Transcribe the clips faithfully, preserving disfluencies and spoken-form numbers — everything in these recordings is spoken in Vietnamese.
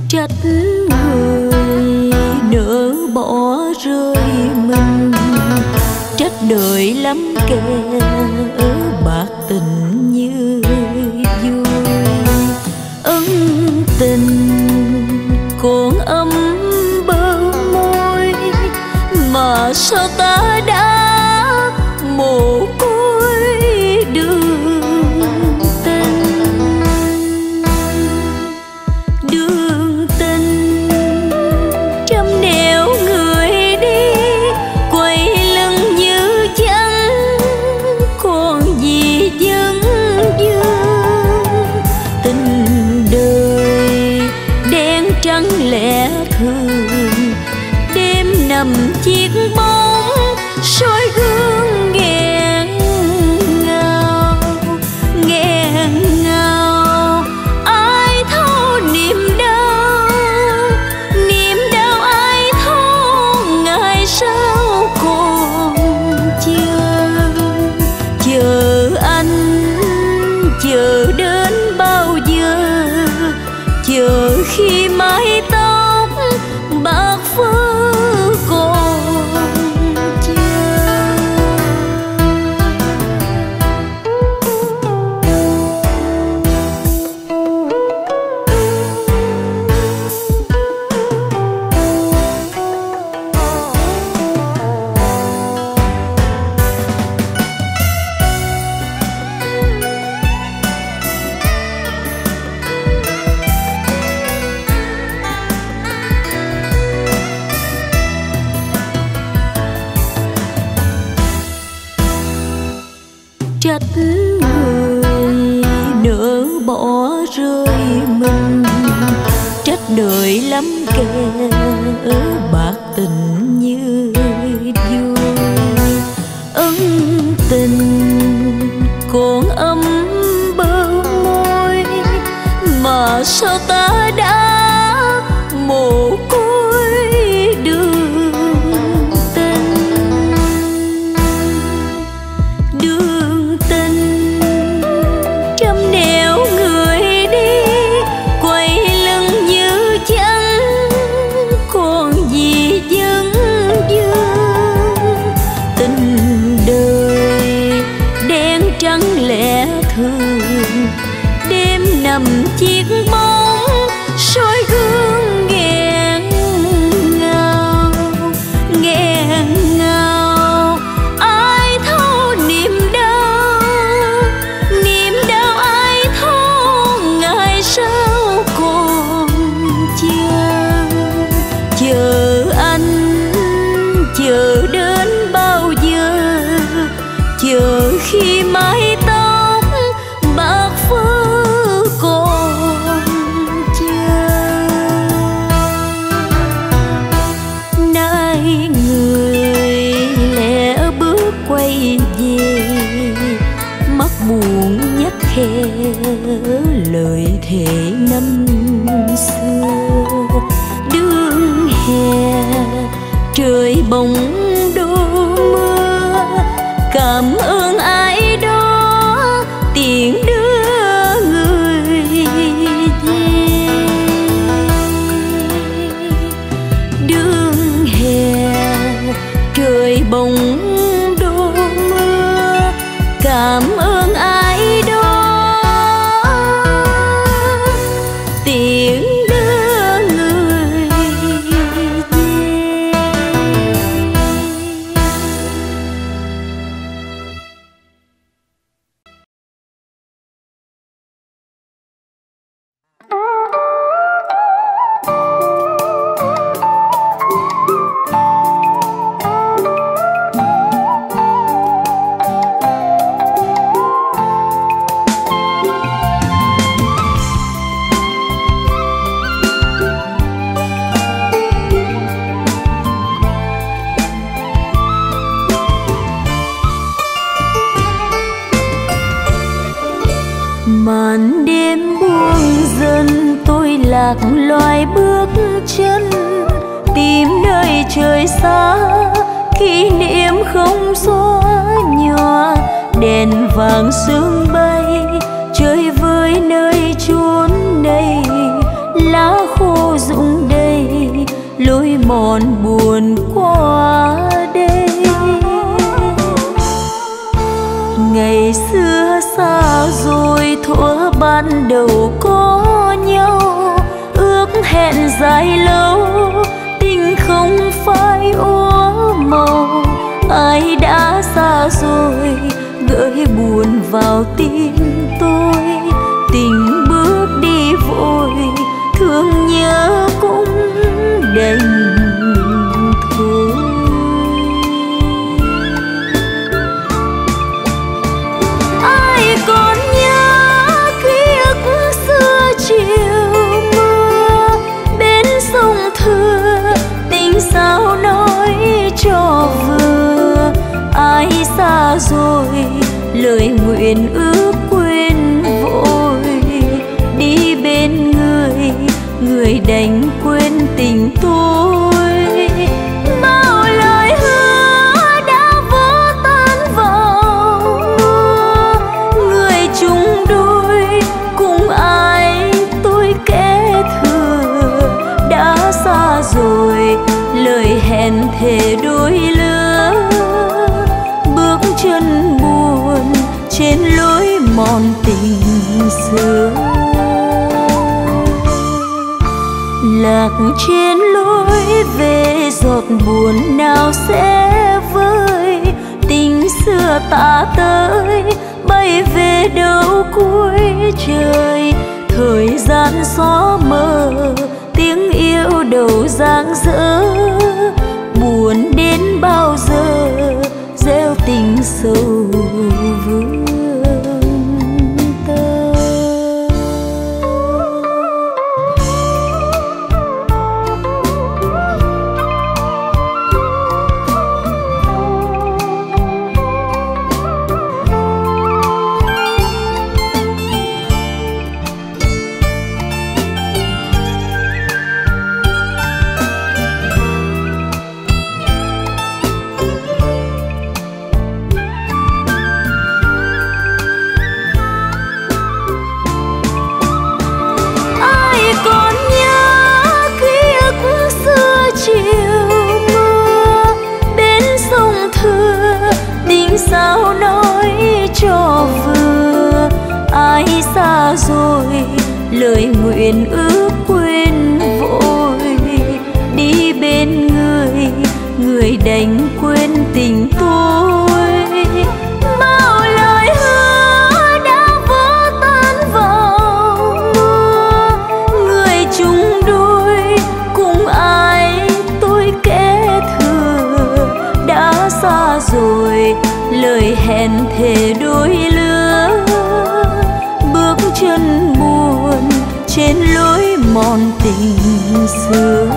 trách người nỡ bỏ rơi mình, trách đời lắm kẻ bạc tình như vui. Ân tình còn ấm bờ môi mà sao ta đã mồ côi đường tình. Đường tình trăm nẻo người đi, quay lưng như chắn còn gì dâng dưng. Tình đời đen trắng lẽ thường, đêm nằm chiếc bóng soi gương nghẹn ngào, nghẹn ngào. Ai thấu niềm đau, niềm đau ai thấu, ngày sau còn chờ. Chờ anh chờ đến bao giờ, chờ khi mái tóc bạc phơ còn trách người nỡ bỏ rơi mình, trách đời lắm kẻ bạc tình như vui. Ân tình còn ấm bờ môi mà sao ta đã mồ côi đường tình. Đường tình trăm nẻo người đi, quay lưng như chắn còn gì dâng dưng. Tình đời đen trắng lẽ thường, đêm nằm chiếc bóng soi gương nghẹn ngào, nghẹn ngào. Ai thấu niềm đau, niềm đau ai thấu, ngày sau còn chờ. Chờ anh chờ đến bao giờ, chờ khi mái tóc bạc phơ còn chờ. Nay người lẻ bước quay về, mắt buồn nhắc khe lời thề năm xưa. Đường hè trời bóng đổ mưa, cảm ơn ai đó tiễn đưa người về. Đường hè trời bóng đổ mưa, cảm ơn ai đó tiễn đưa người về. Màn đêm buông dần, tôi lạc loài bước chân tìm nơi trời xa, kỷ niệm không xóa nhòa. Đèn vàng sương bay chơi với nơi chốn này, lá khô lối mòn buồn qua đây. Ngày xưa xa rồi thuở ban đầu có nhau, ước hẹn dài lâu tình không phai úa màu. Ai đã xa rồi gửi buồn vào tim tôi, tình bước đi vội thương nhớ cũng đành thôi. Ai còn nhớ ký ức xưa chiều mưa bên sông Thừa, tình sao nói cho vừa. Ai xa rồi lời nguyện ước quên vội, đi bên người người đành quên tình tôi. Bao lời hứa đã vỡ tan vào mưa, người chung đôi cùng ai tôi kế thừa. Đã xa rồi lời hẹn thề đôi lứa, bước chân buồn trên lối mòn tình xưa. Lạc trên lối về giọt buồn nào sẽ vơi, tình xưa ta tới bay về đâu cuối trời. Thời gian xóa mờ tiếng yêu đầu dang dở, buồn đến bao giờ gieo tình sâu vương tơ. Sao nói cho vừa. Ai xa rồi lời nguyện ước quên vội, đi bên người người đành quên tình tôi. Bao lời hứa đã vỡ tan vào mưa, người chung đôi cùng ai tôi kế thừa. Đã xa rồi lời hẹn thề đôi lứa, bước chân buồn trên lối mòn tình xưa.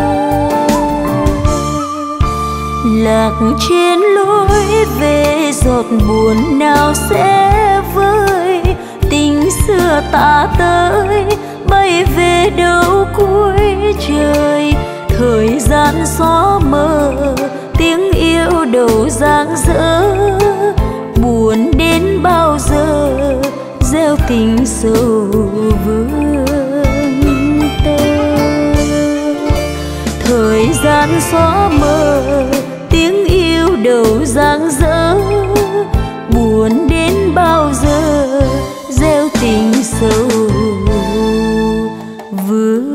Lạc trên lối về giọt buồn nào sẽ vơi, tình xưa ta tới bay về đâu cuối trời. Thời gian xóa mờ tiếng yêu đầu dang dở, buồn đến bao giờ gieo tình sâu vương tơ. Thời gian xóa mờ tiếng yêu đầu dang dở, buồn đến bao giờ gieo tình sâu vương.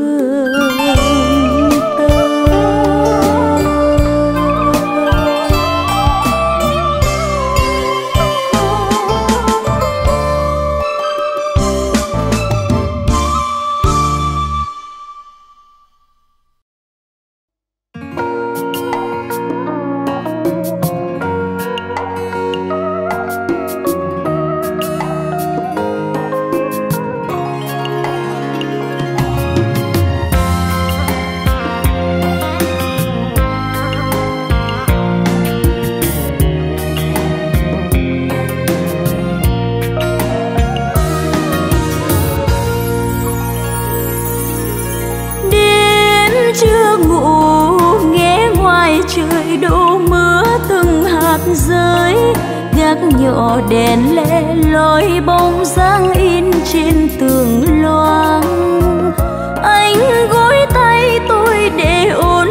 Rơi gác nhỏ đèn le loi bóng dáng in trên tường loang. Anh gối tay tôi để ôn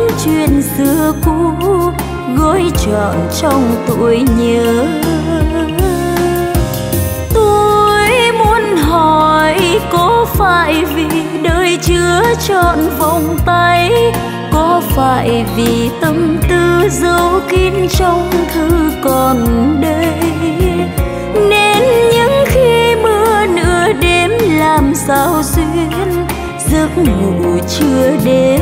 trọn trong tuổi nhớ. Tôi muốn hỏi có phải vì đời chưa trọn vòng tay, có phải vì tâm tư giấu kín trong thư còn đây, nên những khi mưa nửa đêm làm sao duyên giấc ngủ chưa đến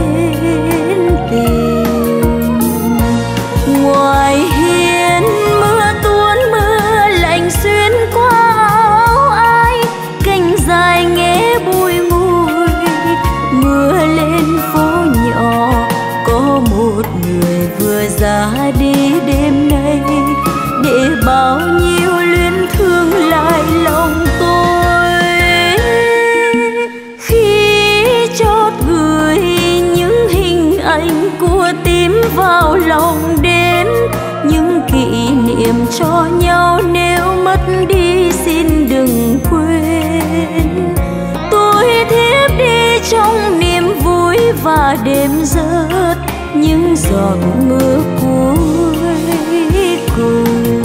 tìm. Ngoài hiên mưa tuôn mưa lạnh xuyên qua áo ai, cành dài nghe bùi ngùi. Mưa lên phố nhỏ có một người vừa ra đi đêm nay, để bao nhiêu luyến thương lại lòng tôi. Khi chót gửi những hình ảnh của tím vào lòng đêm, những kỷ niệm cho nhau nếu mất đi xin đừng quên. Tôi thiếp đi trong niềm vui và đêm rớt những giọt mưa cuối cùng.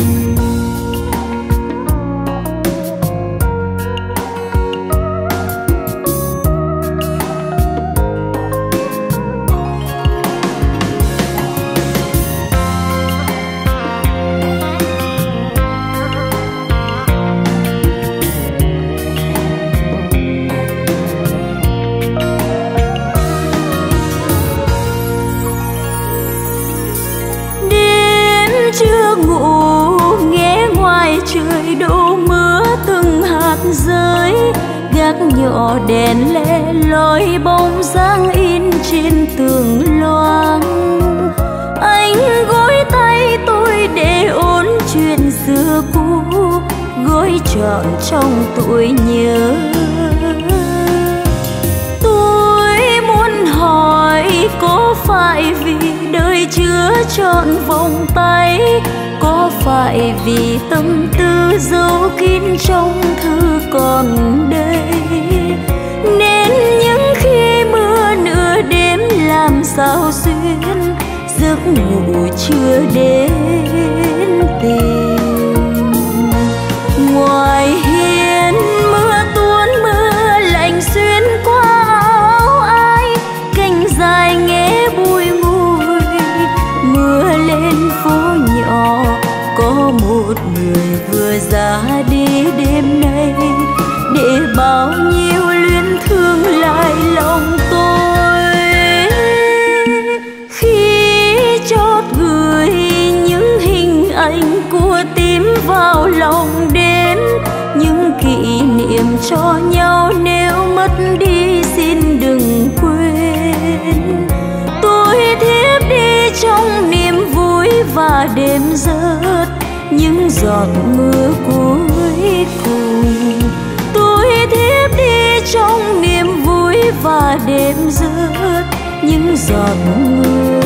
Trời đổ mưa từng hạt rơi, gác nhỏ đèn le lói bóng dáng in trên tường loang. Anh gối tay tôi để ôn chuyện xưa cũ, gối trọn trong tuổi nhớ. Tôi muốn hỏi có phải vì đời chưa trọn vòng tay, có phải vì tâm tư giấu kín trong thư còn đây, nên những khi mưa nửa đêm làm sao duyên giấc ngủ chưa đến tìm. Ngoài hiên mưa tuôn mưa lạnh xuyên qua áo ai, cành dài nghe bùi ngùi. Mưa lên phố nhỏ có một người vừa ra đi đêm nay, để bao nhiêu luyến thương lại lòng tôi. Khi chót gửi những hình ảnh của tím vào lòng đêm, những kỷ niệm cho nhau nếu mất đi xin đừng quên. Tôi thiếp đi trong niềm vui và đêm rớt những giọt mưa cuối cùng. Tôi thiếp đi trong niềm vui và đêm rớt những giọt mưa